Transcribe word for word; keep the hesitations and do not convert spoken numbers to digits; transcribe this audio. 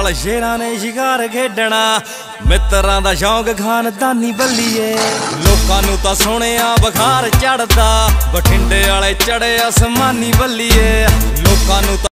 नाल शेरां ने शिकार खेडना, मित्रां दा शौक खानदानी बल्लीए। लोकां नूं तां सुणिया बुखार चढ़दा, बठिंडे वाले चढ़े आसमानी बल्लीए। लोकां नूं